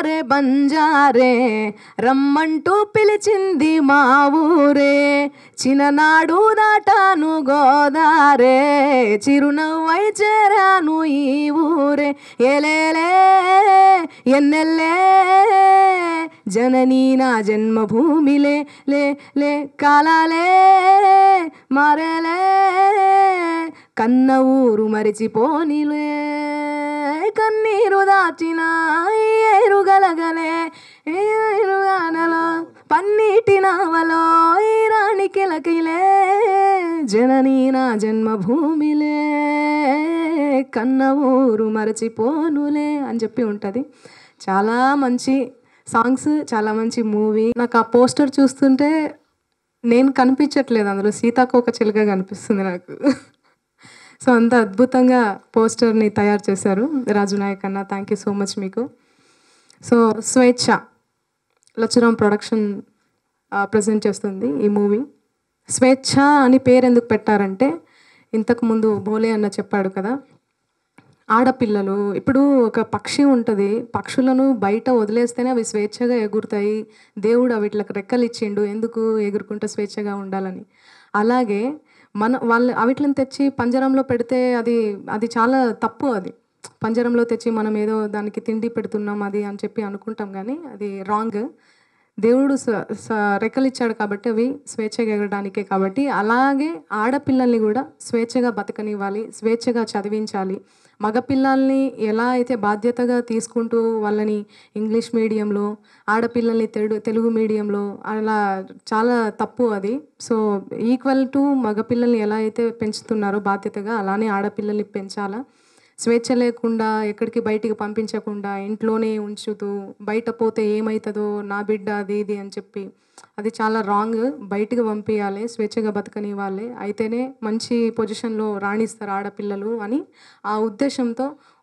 అరే బంజారే రమ్మంటూ పిలిచింది మా ఊరే, చిన్ననాడు దాటాను గోదారే, చిరునవ్వై చేరాను ఈ ఊరే, ఏలేలే ఎన్నెల్లే జననీ నా జన్మభూమిలే, లే లే కాలాలే మారేలే, కన్న ఊరు మరిచిపోనిలే, కన్నీరు దాచిన ఏరుగలగలే, ఏరుగానలో పన్నీటి నావలో ఈ రాణి కిలకిలే, జననీ నా జన్మభూమిలే, కన్న ఊరు మరచిపోనులే అని చెప్పి ఉంటుంది. చాలా మంచి సాంగ్స్, చాలా మంచి మూవీ. నాకు ఆ పోస్టర్ చూస్తుంటే నేను కనిపించట్లేదు, అందులో సీతాకోక చిలుక కనిపిస్తుంది నాకు. సో అంత అద్భుతంగా పోస్టర్ని తయారు చేశారు రాజు నాయక్ అన్న, థ్యాంక్ యూ సో మచ్ మీకు. So Swecha Lachuram production present చేస్తుంది ఈ మూవీ. స్వేచ్ఛ అని పేరు ఎందుకు పెట్టారంటే, ఇంతకుముందు భోలే అన్న చెప్పాడు కదా, ఆడపిల్లలు ఇప్పుడు ఒక పక్షి ఉంటుంది, పక్షులను బయట వదిలేస్తేనే అవి స్వేచ్ఛగా ఎగురుతాయి, దేవుడు వీటికి రెక్కలు ఇచ్చిండు, ఎందుకు ఎగురుకుంటూ స్వేచ్ఛగా ఉండాలని. అలాగే వాళ్ళు అవిట్లను తెచ్చి పంజరంలో పెడితే అది చాలా తప్పు. అది పంజరంలో తెచ్చి మనం ఏదో దానికి తిండి పెడుతున్నాం అది అని చెప్పి అనుకుంటాం, కానీ అది రాంగ్. దేవుడు రెక్కలు ఇచ్చాడు కాబట్టి అవి స్వేచ్ఛగా ఎగరడానికే. కాబట్టి అలాగే ఆడపిల్లల్ని కూడా స్వేచ్ఛగా బతకనివ్వాలి, స్వేచ్ఛగా చదివించాలి. మగపిల్లల్ని ఎలా అయితే బాధ్యతగా తీసుకుంటూ వాళ్ళని ఇంగ్లీష్ మీడియంలో, ఆడపిల్లల్ని తెలుగు మీడియంలో, అలా చాలా తప్పు అది. సో ఈక్వల్ టు మగపిల్లల్ని ఎలా అయితే పెంచుతున్నారో బాధ్యతగా, అలానే ఆడపిల్లల్ని పెంచాలా. స్వేచ్ఛ లేకుండా ఎక్కడికి బయటికి పంపించకుండా ఇంట్లోనే ఉంచుతూ, బయట పోతే ఏమవుతుందో నా బిడ్డ అది ఇది అని చెప్పి అది చాలా రాంగ్. బయటికి పంపించాలి, స్వేచ్ఛగా బతకనివ్వాలి, అయితేనే మంచి పొజిషన్లో రాణిస్తారు ఆడపిల్లలు అని ఆ ఉద్దేశంతో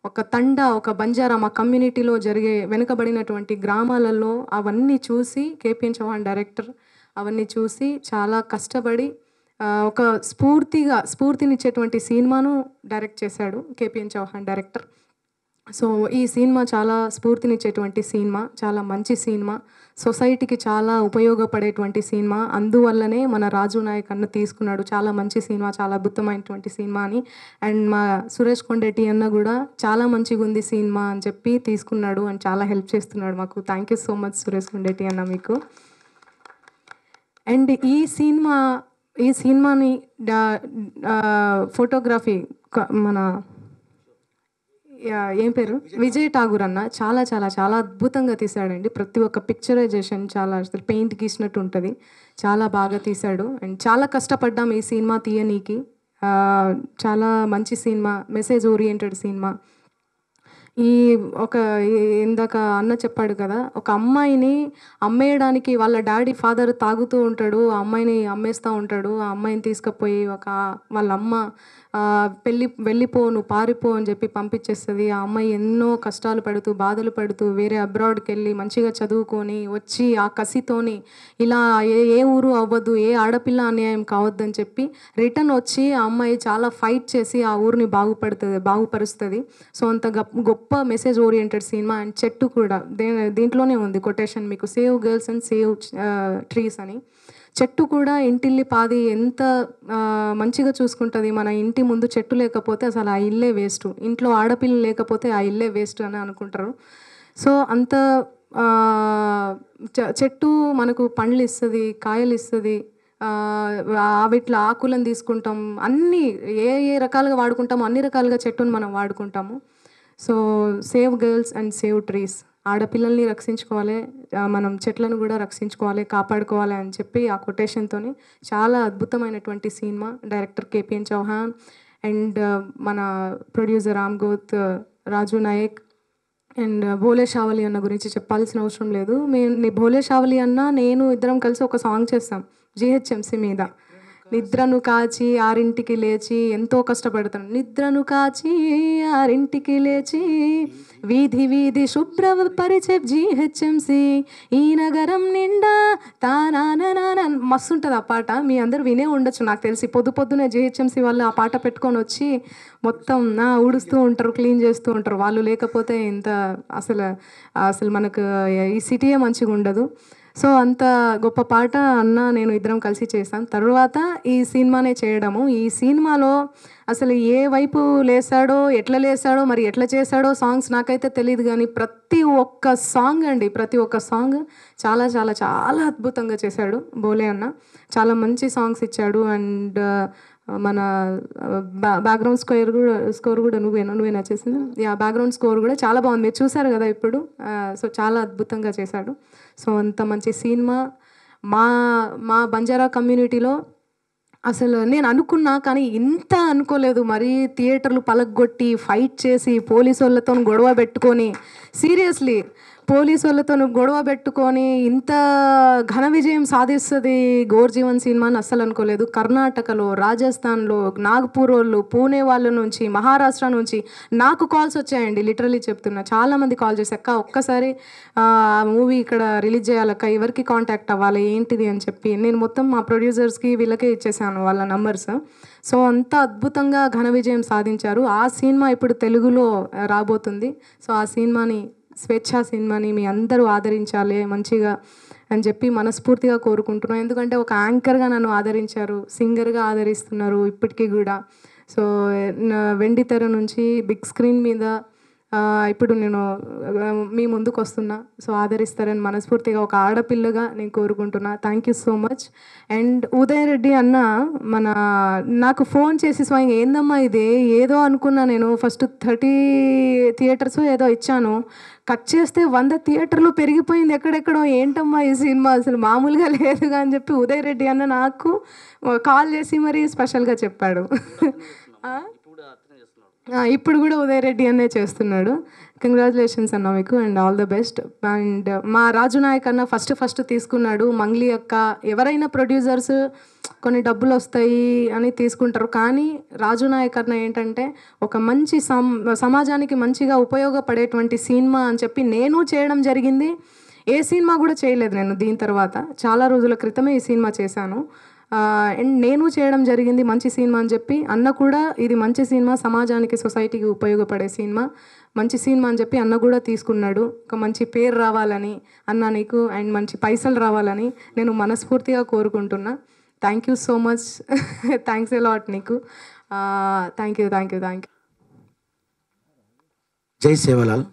ఒక బంజారా మా కమ్యూనిటీలో జరిగే వెనుకబడినటువంటి గ్రామాలలో అవన్నీ చూసి కేపీఎన్ చౌహాన్ డైరెక్టర్ అవన్నీ చూసి చాలా కష్టపడి ఒక స్ఫూర్తినిచ్చేటువంటి సినిమాను డైరెక్ట్ చేశాడు కేపీఎన్ చౌహాన్ డైరెక్టర్. సో ఈ సినిమా చాలా స్ఫూర్తినిచ్చేటువంటి సినిమా, చాలా మంచి సినిమా, సొసైటీకి చాలా ఉపయోగపడేటువంటి సినిమా. అందువల్లనే మన రాజు నాయక్ అన్న తీసుకున్నాడు, చాలా మంచి సినిమా, చాలా అద్భుతమైనటువంటి సినిమా అని. అండ్ మా సురేష్ కొండెట్టి అన్న కూడా చాలా మంచిగా ఉంది సినిమా అని చెప్పి తీసుకున్నాడు అండ్ చాలా హెల్ప్ చేస్తున్నాడు మాకు. Thank you so much Suresh Kondetti అన్న మీకు. అండ్ ఈ సినిమాని ఫోటోగ్రఫీ మన ఏం పేరు విజయ్ ఠాగూర్ అన్న చాలా చాలా చాలా అద్భుతంగా తీశాడండి. ప్రతి ఒక్క పిక్చరైజేషన్ చాలా అసలు పెయింట్ గీసినట్టు ఉంటుంది, చాలా బాగా తీశాడు. అండ్ చాలా కష్టపడ్డాం ఈ సినిమా తీయనీకి. చాలా మంచి సినిమా, మెసేజ్ ఓరియంటెడ్ సినిమా. ఇందాక అన్న చెప్పాడు కదా, ఒక అమ్మాయిని అమ్మేయడానికి వాళ్ళ ఫాదర్ తాగుతూ ఉంటాడు, ఆ అమ్మాయిని అమ్మేస్తూ ఉంటాడు. ఆ అమ్మాయిని తీసుకుపోయి వాళ్ళ అమ్మ వెళ్ళిపో, నువ్వు పారిపో అని చెప్పి పంపించేస్తుంది. ఆ అమ్మాయి ఎన్నో కష్టాలు పడుతూ బాధలు పడుతూ వేరే అబ్రాడ్కి వెళ్ళి మంచిగా చదువుకొని వచ్చి ఆ కసితోని ఇలా ఏ ఊరు అవ్వద్దు, ఏ ఆడపిల్ల అన్యాయం కావద్దని చెప్పి రిటర్న్ వచ్చి ఆ అమ్మాయి చాలా ఫైట్ చేసి ఆ ఊరిని బాగుపరుస్తుంది. సో అంత గొప్ప మెసేజ్ ఓరియంటెడ్ సినిమా. అండ్ చెట్టు కూడా దీంట్లోనే ఉంది కొటేషన్ మీకు, save girls and save trees అని. చెట్టు కూడా ఇంటిల్లి పాది ఎంత మంచిగా చూసుకుంటుంది. మన ఇంటి ముందు చెట్టు లేకపోతే అసలు ఆ ఇల్లే వేస్ట్, ఇంట్లో ఆడపిల్ల లేకపోతే ఆ ఇల్లే వేస్ట్ అని అనుకుంటారు. సో అంత చెట్టు మనకు పండ్లు ఇస్తుంది, కాయలు ఇస్తుంది, వీటిలో ఆకులను తీసుకుంటాం, అన్నీ ఏ రకాలుగా వాడుకుంటామో అన్ని రకాలుగా చెట్టును మనం వాడుకుంటాము. So save girls and save trees, ఆడపిల్లల్ని రక్షించుకోవాలి, మనం చెట్లను కూడా రక్షించుకోవాలి, కాపాడుకోవాలి అని చెప్పి ఆ కొటేషన్తో చాలా అద్భుతమైనటువంటి సినిమా. డైరెక్టర్ కేపీఎన్ చౌహాన్ అండ్ మన ప్రొడ్యూసర్ రామ్ గోత్, రాజు నాయక్ అండ్ భోలే షావలి అన్న గురించి చెప్పాల్సిన అవసరం లేదు. భోలే షావలి అన్న నేను ఇద్దరం కలిసి ఒక సాంగ్ చేస్తాం జిహెచ్ఎంసీ మీద. నిద్రను కాచి 6ంటికి లేచి ఎంతో కష్టపడతాను. నిద్రను కాచి 6ంటికి లేచి వీధి వీధి శుభ్రపరిచే జీహెచ్ఎంసి ఈ నగరం నిండా తానాన మస్తు ఉంటుంది ఆ పాట. మీ అందరూ వినే ఉండొచ్చు నాకు తెలిసి. పొద్దునే జీహెచ్ఎంసి వాళ్ళు ఆ పాట పెట్టుకొని వచ్చి మొత్తం ఊడుస్తూ ఉంటారు, క్లీన్ చేస్తూ ఉంటారు. వాళ్ళు లేకపోతే ఇంత అసలు మనకు ఈ సిటీయే మంచిగా ఉండదు. సో అంత గొప్ప పాట అన్న నేను ఇద్దరం కలిసి చేసాం. తర్వాత ఈ సినిమానే చేయడము. ఈ సినిమాలో అసలు ఏ వైపు లేసాడో, ఎట్లా లేసాడో, మరి ఎట్లా చేశాడో సాంగ్స్ నాకైతే తెలియదు, కానీ ప్రతి ఒక్క సాంగ్ చాలా చాలా చాలా అద్భుతంగా చేశాడు బోలే అన్న. చాలా మంచి సాంగ్స్ ఇచ్చాడు. అండ్ మన బ్యాక్గ్రౌండ్ స్కోర్ కూడా నువ్వేనా చేసింది? బ్యాక్గ్రౌండ్ స్కోర్ కూడా చాలా బాగుంది, మీరు చూసారు కదా ఇప్పుడు. సో చాలా అద్భుతంగా చేశాడు. సో అంత మంచి సినిమా మా బంజారా కమ్యూనిటీలో అసలు నేను అనుకున్నా, కానీ ఇంత అనుకోలేదు. మరీ థియేటర్లు పలగొట్టి ఫైట్ చేసి పోలీసు వాళ్ళతో గొడవ పెట్టుకొని, సీరియస్లీ పోలీసు వాళ్ళతో గొడవ పెట్టుకొని ఇంత ఘన విజయం సాధిస్తుంది గోర్ జీవన్ సినిమా అని అస్సలు అనుకోలేదు. కర్ణాటకలో, రాజస్థాన్లో, నాగపూర్ వాళ్ళు, పూణే వాళ్ళ నుంచి, మహారాష్ట్ర నుంచి నాకు కాల్స్ వచ్చాయండి. లిటరలీ చెప్తున్నా, చాలామంది కాల్ చేసి అక్క ఒక్కసారి మూవీ ఇక్కడ రిలీజ్ చేయాలక్క, ఎవరికి కాంటాక్ట్ అవ్వాలి ఏంటిది అని చెప్పి నేను మొత్తం మా ప్రొడ్యూసర్స్కి వీళ్ళకే ఇచ్చేసాను వాళ్ళ నంబర్స్. సో అంత అద్భుతంగా ఘన విజయం సాధించారు. ఆ సినిమా ఇప్పుడు తెలుగులో రాబోతుంది. సో ఆ సినిమాని, స్వేచ్ఛ సినిమాని మీ అందరూ ఆదరించాలి మంచిగా అని చెప్పి మనస్ఫూర్తిగా కోరుకుంటున్నాను. ఎందుకంటే ఒక యాంకర్గా నన్ను ఆదరించారు, సింగర్గా ఆదరిస్తున్నారు ఇప్పటికీ కూడా. సో వెండి తెర నుంచి బిగ్ స్క్రీన్ మీద ఇప్పుడు నేను మీ ముందుకు వస్తున్నా. సో ఆదరిస్తారని మనస్ఫూర్తిగా ఒక ఆడపిల్లగా నేను కోరుకుంటున్నా. Thank you so much. And Uday Reddy అన్న నాకు ఫోన్ చేసి స్వయంగా ఏందమ్మా ఇది ఏదో అనుకున్నా నేను. ఫస్ట్ 30 థియేటర్స్ ఏదో ఇచ్చాను, కట్ చేస్తే 100 థియేటర్లు పెరిగిపోయింది ఎక్కడెక్కడో. ఏంటమ్మా ఈ సినిమా అసలు మామూలుగా లేదుగా అని చెప్పి ఉదయ్ రెడ్డి అన్న నాకు కాల్ చేసి మరీ స్పెషల్గా చెప్పాడు. ఇప్పుడు కూడా ఉదయ్ రెడ్డి అన్నే చేస్తున్నాడు. కంగ్రాచులేషన్స్ అన్న మీకు and all the best. And మా రాజు నాయక్ అన్న ఫస్ట్ తీసుకున్నాడు. మంగ్లీ అక్క, ఎవరైనా ప్రొడ్యూసర్స్ కొన్ని డబ్బులు వస్తాయి అని తీసుకుంటారు, కానీ రాజు నాయక్ అన్న ఏంటంటే ఒక మంచి సమాజానికి మంచిగా ఉపయోగపడేటువంటి సినిమా అని చెప్పి నేను చేయడం జరిగింది. ఏ సినిమా కూడా చేయలేదు నేను దీని తర్వాత. చాలా రోజుల క్రితమే ఈ సినిమా చేశాను. అండ్ నేను చేయడం జరిగింది మంచి సినిమా అని చెప్పి. అన్న కూడా ఇది మంచి సినిమా, సమాజానికి సొసైటీకి ఉపయోగపడే సినిమా, మంచి సినిమా అని చెప్పి అన్న కూడా తీసుకున్నాడు. ఒక మంచి పేరు రావాలని అన్న నీకు, అండ్ మంచి పైసలు రావాలని నేను మనస్ఫూర్తిగా కోరుకుంటున్నా. Thank you so much. Thanks a lot నీకు. Thank you. జై సేవలాల్.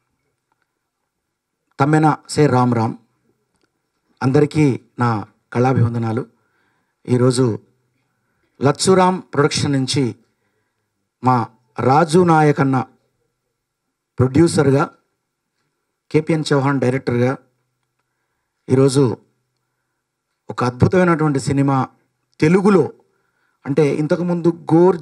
తమ్మెన సే రామ్ రామ్. అందరికీ నా కళాభివందనాలు. ఈరోజు లచ్చురామ్ ప్రొడక్షన్ నుంచి మా రాజు నాయక్ అన్న ప్రొడ్యూసర్గా, కేపిఎన్ చౌహాన్ డైరెక్టర్గా ఈరోజు ఒక అద్భుతమైనటువంటి సినిమా తెలుగులో, అంటే ఇంతకుముందు గోర్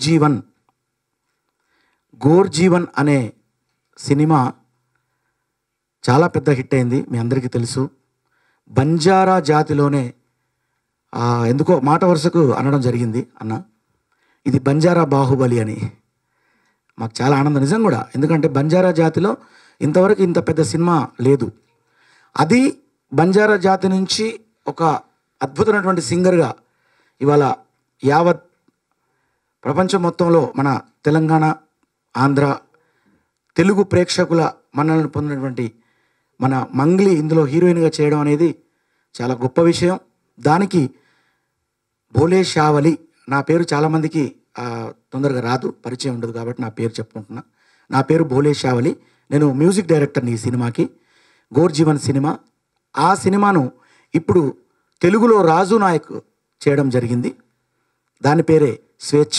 జీవన్ అనే సినిమా చాలా పెద్ద హిట్ అయింది, మీ అందరికీ తెలుసు. బంజారా జాతిలోనే ఎందుకో మాట వరుసకు అనడం జరిగింది అన్న, ఇది బంజారా బాహుబలి అని. మాకు చాలా ఆనందం నిజం కూడా, ఎందుకంటే బంజారా జాతిలో ఇంతవరకు ఇంత పెద్ద సినిమా లేదు. అది బంజారా జాతి నుంచి ఒక అద్భుతమైనటువంటి సింగర్గా ఇవాళ యావత్ ప్రపంచం మొత్తంలో మన తెలంగాణ, ఆంధ్ర, తెలుగు ప్రేక్షకుల మన్నలను పొందినటువంటి మన మంగ్లీ ఇందులో హీరోయిన్గా చేయడం అనేది చాలా గొప్ప విషయం. దానికి భోలే షావలి, నా పేరు చాలామందికి తొందరగా రాదు, పరిచయం ఉండదు, కాబట్టి నా పేరు చెప్పుకుంటున్నా. నా పేరు భోలే షావలి. నేను మ్యూజిక్ డైరెక్టర్ని ఈ సినిమాకి, గోర్ జీవన్ సినిమా. ఆ సినిమాను ఇప్పుడు తెలుగులో రాజు నాయక్ చేయడం జరిగింది. దాని పేరే స్వేచ్ఛ.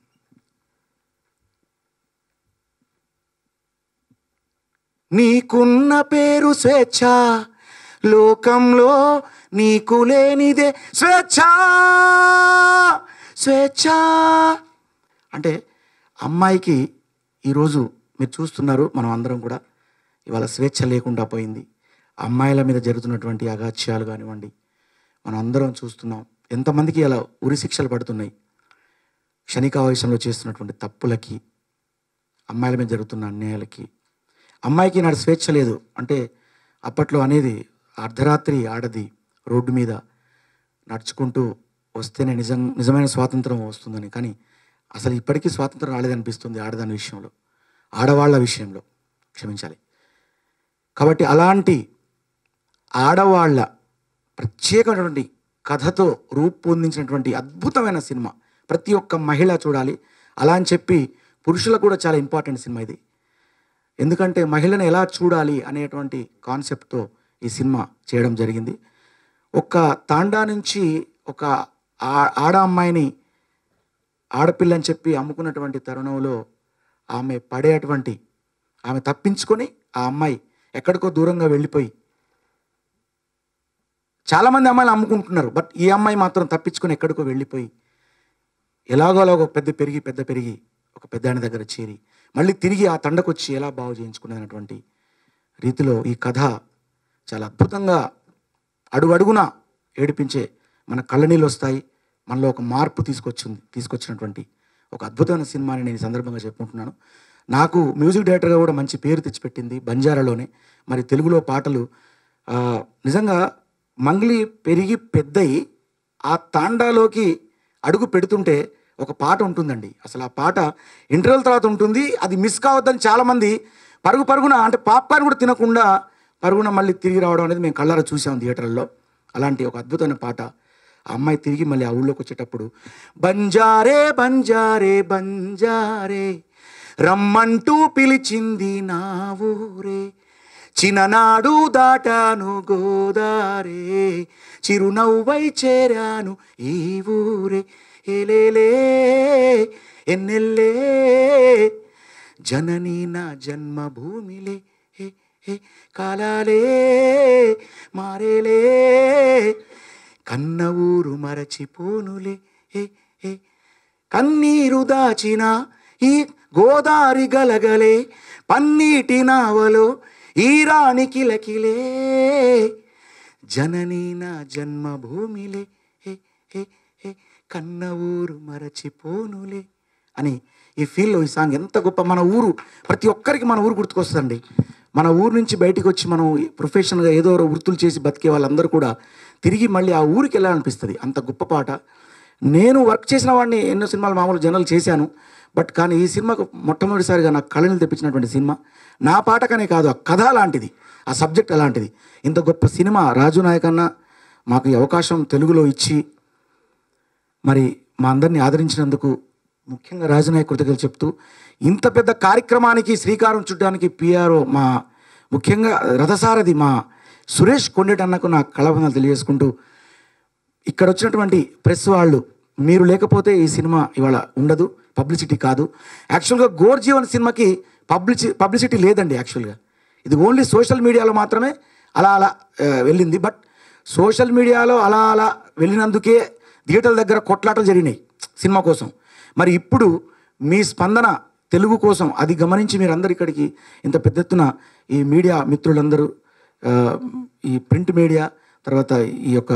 నీకున్న పేరు స్వేచ్ఛ, లోకంలో నీకు లేనిదే స్వేచ్ఛ. అంటే అమ్మాయికి ఈరోజు మీరు చూస్తున్నారు, మనం అందరం కూడా ఇవాళ స్వేచ్ఛ లేకుండా పోయింది. అమ్మాయిల మీద జరుగుతున్నటువంటి అగాత్యాలు కానివ్వండి, మనం అందరం చూస్తున్నాం. ఎంతమందికి అలా ఉరి శిక్షలు పడుతున్నాయి క్షణికావేశంలో చేస్తున్నటువంటి తప్పులకి, అమ్మాయిల మీద జరుగుతున్న అన్యాయాలకి. అమ్మాయికి నాడు స్వేచ్ఛ లేదు అంటే అప్పట్లో అనేది అర్ధరాత్రి ఆడది రోడ్డు మీద నడుచుకుంటూ వస్తేనే నిజమైన స్వాతంత్రం వస్తుందని. కానీ అసలు ఇప్పటికీ స్వాతంత్రం రాలేదనిపిస్తుంది ఆడదాని విషయంలో, ఆడవాళ్ళ విషయంలో, క్షమించాలి. కాబట్టి అలాంటి ఆడవాళ్ళ ప్రత్యేకమైనటువంటి కథతో రూపొందించినటువంటి అద్భుతమైన సినిమా ప్రతి ఒక్క మహిళ చూడాలి. అలా అని చెప్పి పురుషులకు కూడా చాలా ఇంపార్టెంట్ సినిమా ఇది. ఎందుకంటే మహిళను ఎలా చూడాలి అనేటువంటి కాన్సెప్ట్తో ఈ సినిమా చేయడం జరిగింది. ఒక తాండా నుంచి ఒక ఆడ అమ్మాయిని ఆడపిల్ల అని చెప్పి అమ్ముకున్నటువంటి తరుణంలో ఆమె తప్పించుకొని ఆ అమ్మాయి ఎక్కడికో దూరంగా వెళ్ళిపోయి, చాలామంది అమ్మాయిలు అమ్ముకుంటున్నారు, బట్ ఈ అమ్మాయి మాత్రం తప్పించుకొని ఎక్కడికో వెళ్ళిపోయి ఎలాగోలాగో పెద్ద పెరిగి ఒక పెద్దాయన దగ్గర చేరి మళ్ళీ తిరిగి ఆ తండకు వచ్చి ఎలా బాగు చేయించుకునేటువంటి రీతిలో ఈ కథ చాలా అద్భుతంగా అడుగడుగునా ఏడిపించే, మన కళ్ళనీళ్ళు వస్తాయి, మనలో ఒక మార్పు తీసుకొచ్చినటువంటి ఒక అద్భుతమైన సినిమా అని నేను ఈ సందర్భంగా చెప్పుకుంటున్నాను. నాకు మ్యూజిక్ డైరెక్టర్గా కూడా మంచి పేరు తెచ్చిపెట్టింది బంజారాలోనే. మరి తెలుగులో పాటలు నిజంగా మంగ్లీ పెరిగి పెద్దయి ఆ తాండాలోకి అడుగు పెడుతుంటే ఒక పాట ఉంటుందండి. అసలు ఆ పాట ఇంటర్వెల్ తర్వాత ఉంటుంది. అది మిస్ కావద్దని చాలామంది పరుగున అంటే పాప్కార్న్ కూడా తినకుండా పరుగున మళ్ళీ తిరిగి రావడం అనేది మేము కళ్ళారా చూసాం థియేటర్లో. అలాంటి ఒక అద్భుతమైన పాట. ఆ అమ్మాయి తిరిగి మళ్ళీ ఆ ఊళ్ళోకి వచ్చేటప్పుడు బంజారే బంజారే బంజారే రమ్మంటూ పిలిచింది నా ఊరే, చిన్ననాడు దాటాను గోదారే, చిరునవ్వై చేరాను ఈ ఊరే, ఏలేలే ఎన్నెల్లే జననీ నా జన్మభూమిలే, కాలాలే మారేలే కన్న ఊరు మరచిపోనులే, కన్నీరు దాచిన ఈ గోదారి గలగలే, పన్నీటి నావలో ఈ రాణి కిలకిలే, జననీ నా జన్మభూమిలే, కన్న ఊరు మరచిపోనులే అని ఈ ఫీల్లో ఈ సాంగ్ ఎంత గొప్ప. మన ఊరు, ప్రతి ఒక్కరికి మన ఊరు గుర్తుకొస్తుందండి. మన ఊరు నుంచి బయటికి వచ్చి మనం ప్రొఫెషనల్గా ఏదో వృత్తులు చేసి బతికే వాళ్ళందరూ కూడా తిరిగి మళ్ళీ ఆ ఊరికి వెళ్ళాలనిపిస్తుంది. అంత గొప్ప పాట. నేను వర్క్ చేసిన వాడిని ఎన్నో సినిమాలు మామూలు జనరల్ చేశాను, బట్ కానీ ఈ సినిమాకు మొట్టమొదటిసారిగా నాకు కళని తెప్పించినటువంటి సినిమా. నా పాటకనే కాదు, ఆ కథ అలాంటిది, ఆ సబ్జెక్ట్ అలాంటిది. ఇంత గొప్ప సినిమా రాజు నాయక్ అన్న మాకు ఈ అవకాశం తెలుగులో ఇచ్చి మరి మా అందరినీ ఆదరించినందుకు ముఖ్యంగా రాజు నాయక్ కృతజ్ఞతలు చెప్తూ, ఇంత పెద్ద కార్యక్రమానికి శ్రీకారం చుట్టడానికి పిఆర్ఓ మా ముఖ్యంగా రథసారథి మా సురేష్ కొండేటి అన్నకు నా కళాబంధాలు తెలియజేసుకుంటూ, ఇక్కడ వచ్చినటువంటి ప్రెస్ వాళ్ళు, మీరు లేకపోతే ఈ సినిమా ఇవాళ ఉండదు, పబ్లిసిటీ కాదు. యాక్చువల్గా గోర్ జీవన్ సినిమాకి పబ్లిసిటీ లేదండి. యాక్చువల్గా ఇది ఓన్లీ సోషల్ మీడియాలో మాత్రమే అలా వెళ్ళింది. బట్ సోషల్ మీడియాలో అలా వెళ్ళినందుకే థియేటర్ల దగ్గర కొట్లాటలు జరిగినాయి సినిమా కోసం. మరి ఇప్పుడు మీ స్పందన తెలుగు కోసం అది గమనించి మీరందరూ ఇక్కడికి ఇంత పెద్ద ఎత్తున ఈ మీడియా మిత్రులందరూ, ఈ ప్రింట్ మీడియా, తర్వాత ఈ యొక్క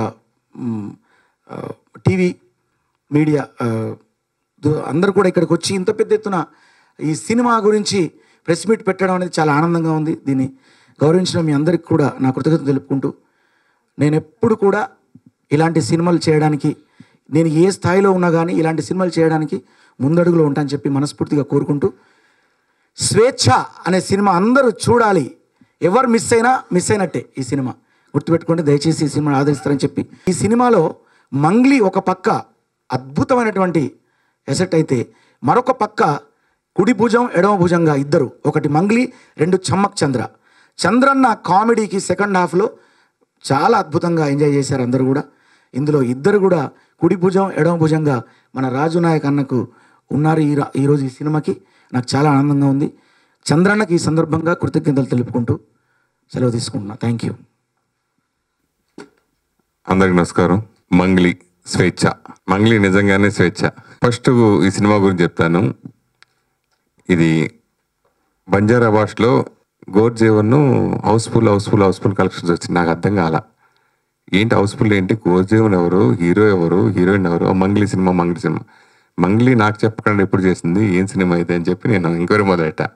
టీవీ మీడియా అందరూ కూడా ఇక్కడికి వచ్చి ఇంత పెద్ద ఎత్తున ఈ సినిమా గురించి ప్రెస్ మీట్ పెట్టడం అనేది చాలా ఆనందంగా ఉంది. దీన్ని గౌరవించిన మీ అందరికీ కూడా నా కృతజ్ఞతలు తెలుపుకుంటూ, నేను ఎప్పుడు కూడా ఇలాంటి సినిమాలు చేయడానికి, నేను ఏ స్థాయిలో ఉన్నా కానీ ఇలాంటి సినిమాలు చేయడానికి ముందడుగులో ఉంటానని చెప్పి మనస్ఫూర్తిగా కోరుకుంటూ, స్వేచ్ఛ అనే సినిమా అందరూ చూడాలి. ఎవరు మిస్ అయినట్టే ఈ సినిమా. గుర్తుపెట్టుకోండి, దయచేసి ఈ సినిమాను ఆదరిస్తారని చెప్పి. ఈ సినిమాలో మంగ్లీ ఒక పక్క అద్భుతమైనటువంటి ఎసెట్ అయితే, మరొక పక్క కుడి భుజం ఎడమ భుజంగా ఇద్దరు, ఒకటి మంగ్లీ, రెండు చమ్మక్ చంద్రన్న కామెడీకి సెకండ్ హాఫ్లో చాలా అద్భుతంగా ఎంజాయ్ చేశారు అందరూ కూడా. ఇందులో ఇద్దరు కూడా కుడి భుజం ఎడమ భుజంగా మన రాజు నాయక్ అన్నకు ఉన్నారు ఈరోజు ఈ సినిమాకి. నాకు చాలా ఆనందంగా ఉంది. చంద్రన్నకి ఈ సందర్భంగా కృతజ్ఞతలు తెలుపుకుంటూ సెలవు తీసుకుంటున్నా. Thank you. అందరికి నమస్కారం. మంగ్లీ స్వేచ్ఛ. మంగ్లీ నిజంగానే స్వేచ్ఛ. ఫస్ట్ ఈ సినిమా గురించి చెప్తాను. ఇది బంజారా భాషలో గోర్ జీవన్ హౌస్ఫుల్ కలెక్షన్స్ వచ్చింది. నాకు అర్థం కాల ఏంటి హౌస్ఫుల్ ఏంటి, కోజీవన్ ఎవరు, హీరో ఎవరు, హీరోయిన్ ఎవరు, మంగ్లీ సినిమా మంగ్లీ నాకు చెప్పకుండా ఎప్పుడు చేసింది, ఏం సినిమా అయితే అని చెప్పి నేను ఎంక్వైరీ మొదలెట్టా.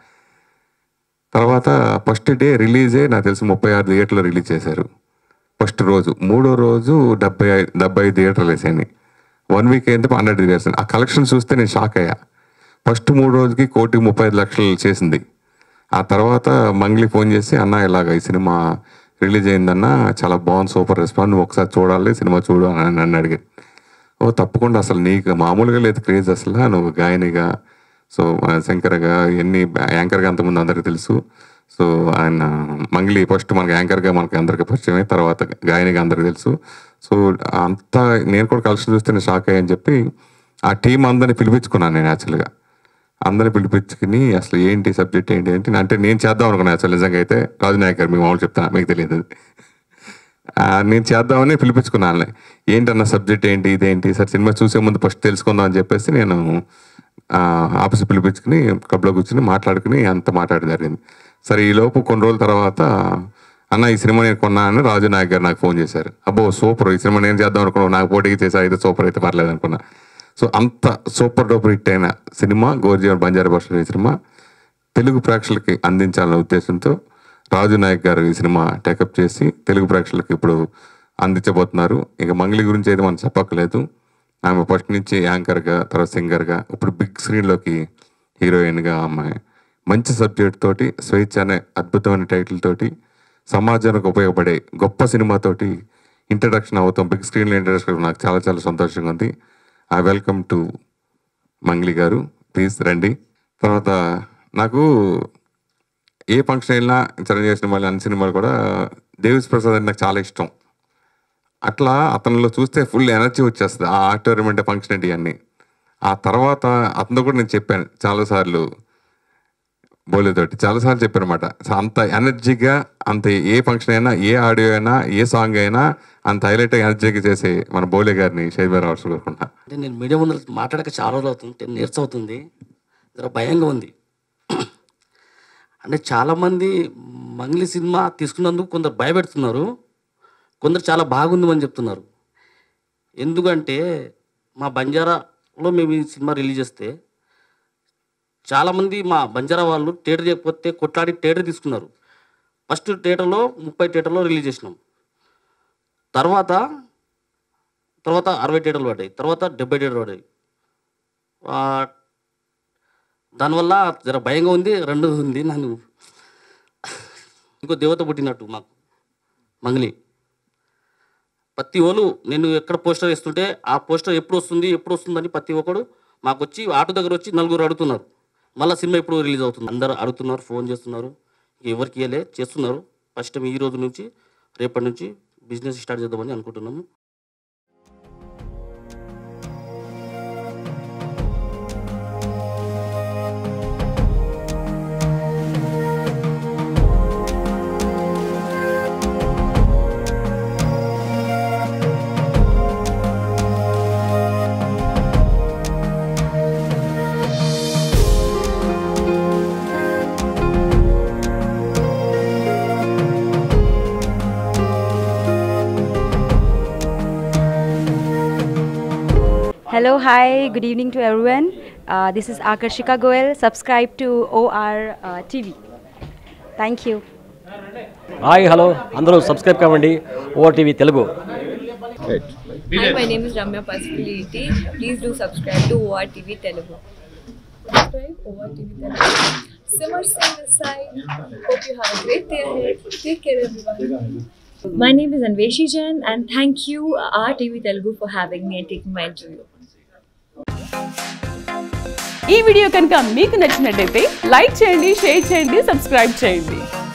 తర్వాత ఫస్ట్ డే రిలీజే నాకు తెలిసి 36 థియేటర్లో రిలీజ్ చేశారు. ఫస్ట్ రోజు 3వ రోజు 75 థియేటర్లు వేసాయి. 1 వీక్ అయితే 100 థియేటర్స్. ఆ కలెక్షన్ చూస్తే నేను షాక్ అయ్యా. ఫస్ట్ 3 రోజుకి 1,35,00,000 చేసింది. ఆ తర్వాత మంగ్లీ ఫోన్ చేసి, అన్న ఇలాగ ఈ సినిమా రిలీజ్ అయిందన్న, చాలా బాగుంది, సూపర్ రెస్పాన్స్, నువ్వు ఒకసారి చూడాలి, సినిమా చూడు అని నన్ను అడిగాడు. ఓ తప్పకుండా, అసలు నీకు మామూలుగా లేదు క్రేజ్, అసలు నువ్వు గాయనిగా, సో శంకర్గా, ఎన్ని యాంకర్గా అంతకుముందు అందరికీ తెలుసు. సో ఆయన మంగ్లీ ఫస్ట్ మనకి యాంకర్గా మనకి అందరికీ పరిచయమే, తర్వాత గాయనిగా అందరికీ తెలుసు. సో అంతా నేను కూడా కలెక్షన్ చూస్తే నేను షాక్ అయ్యని చెప్పి ఆ టీం అందరిని పిలిపించుకున్నాను. నేను యాక్చువల్గా అందరిని పిలిపించుకుని అసలు ఏంటి సబ్జెక్ట్ ఏంటి అంటే నేను చేద్దాం అనుకున్నాను. యాక్చువల్ నిజంగా అయితే రాజు నాయక్ గారు, మీకు మామూలు చెప్తాను, మీకు తెలియదు, నేను చేద్దామని పిలిపించుకున్నాను. ఏంటన్న సబ్జెక్ట్ ఏంటి, ఇదేంటి సార్, సినిమా చూసే ముందు ఫస్ట్ తెలుసుకుందాం అని చెప్పేసి నేను ఆఫీస్ పిలిపించుకుని క్లబ్లో కూర్చుని మాట్లాడుకుని అంత మాట్లాడడం జరిగింది. సరే ఈలోపు కొన్ని రోజుల తర్వాత, అన్న ఈ సినిమా నేను కొన్నా అని రాజు నాయక్ గారు నాకు ఫోన్ చేశారు. అబ్బో సూపర్, ఈ సినిమా నేను చేద్దాం అనుకున్నాను, నాకు పోటీకి చేసా, అయితే సూపర్, అయితే పర్లేదు అనుకున్నా. సో అంత సూపర్ డూపర్ హిట్ అయిన సినిమా గోర్జీవన్ బంజారా భాష సినిమా తెలుగు ప్రేక్షకులకి అందించాలనే ఉద్దేశంతో రాజు నాయక్ గారు ఈ సినిమా టేకప్ చేసి తెలుగు ప్రేక్షకులకి ఇప్పుడు అందించబోతున్నారు. ఇక మంగ్లీ గురించి అయితే మనం చెప్పక్కలేదు. ఆమె ఫస్ట్ నుంచి యాంకర్గా, తర్వాత సింగర్గా, ఇప్పుడు బిగ్ స్క్రీన్లోకి హీరోయిన్గా అమ్మాయి మంచి సబ్జెక్ట్ తోటి, స్వేచ్ఛ అనే అద్భుతమైన టైటిల్ తోటి, సమాజానికి ఉపయోగపడే గొప్ప సినిమాతోటి ఇంట్రడక్షన్ అవుతాం. బిగ్ స్క్రీన్లో ఇంట్రడక్షన్ నాకు చాలా చాలా సంతోషంగా ఉంది. ఐ వెల్కమ్ టు మంగ్లీ గారు, ప్లీజ్ రండి. తర్వాత నాకు ఏ ఫంక్షన్ వెళ్ళినా, చిరంజీవి సినిమాలు, అన్ని సినిమాలు కూడా దేవిశ్రీ ప్రసాద్ అంటే నాకు చాలా ఇష్టం. అట్లా అతనిలో చూస్తే ఫుల్ ఎనర్జీ వచ్చేస్తుంది, ఆ ఆడిటోరియం ఫంక్షన్ ఏంటి అన్నీ. ఆ తర్వాత అతనితో కూడా నేను చెప్పాను చాలాసార్లు, బోలేతోటి చాలాసార్లు చెప్పాను అనమాట. అంత ఎనర్జీగా, అంత ఏ ఫంక్షన్ అయినా, ఏ ఆడియో అయినా, ఏ సాంగ్ అయినా అంత హైలైట్ ఎనర్జీగా చేసే మన బోలే గారిని షైబర్ అవార్డ్స్ కోరుకుంటా. అంటే నేను మీడియా ముందు మాట్లాడక చాలా రోజులు అవుతుంది, 10 years అవుతుంది, జర భయంగా ఉంది. అంటే చాలామంది మంగ్లీ సినిమా తీసుకున్నందుకు కొందరు భయపెడుతున్నారు, కొందరు చాలా బాగుంది అని చెప్తున్నారు. ఎందుకంటే మా బంజారాలో మేము ఈ సినిమా రిలీజ్ చేస్తే చాలామంది మా బంజారా వాళ్ళు థియేటర్ చేయకపోతే కొట్లాడి థియేటర్ తీసుకున్నారు. ఫస్ట్ థియేటర్లో 30 థియేటర్లో రిలీజ్ చేసినాం. తర్వాత 60 థియేటర్లు పడ్డాయి, తర్వాత 70 థియేటర్లు పడ్డాయి. దానివల్ల జర భయంగా ఉంది. రెండు ఉంది, నన్ను ఇంకో దేవత పుట్టినట్టు మాకు మంగ్లీ. ప్రతి వాళ్ళు నేను ఎక్కడ పోస్టర్ వేస్తుంటే ఆ పోస్టర్ ఎప్పుడు వస్తుందని ప్రతి ఒక్కడు మాకు వచ్చి ఆటో దగ్గర వచ్చి 4 అడుగుతున్నారు, మళ్ళీ సినిమా ఎప్పుడు రిలీజ్ అవుతుంది. అందరూ అడుగుతున్నారు, ఫోన్ చేస్తున్నారు, ఎవరికి వెళ్ళే చేస్తున్నారు. ఫస్ట్ టైం ఈ రోజు నుంచి, రేపటి నుంచి బిజినెస్ స్టార్ట్ చేద్దామని అనుకుంటున్నాము. Hello, hi, good evening to everyone. This is Akarshika Goel. Subscribe to OR TV. Thank you. Hi hello అందరూ సబ్స్క్రైబ్ కావండి ORTV Telugu. Hi, my name is Ramya Pasupuleti. Please do subscribe to ORTV Telugu. Subscribe ORTV Telugu. Simmer Singh this side. Hope you have a great day ahead. Take care everyone. My name is Anveshi Jain and thank you RTV Telugu for having me and taking my interview. ఈ video కనుక మీకు నచ్చినట్లయితే like చేయండి, share చేయండి, subscribe చేయండి.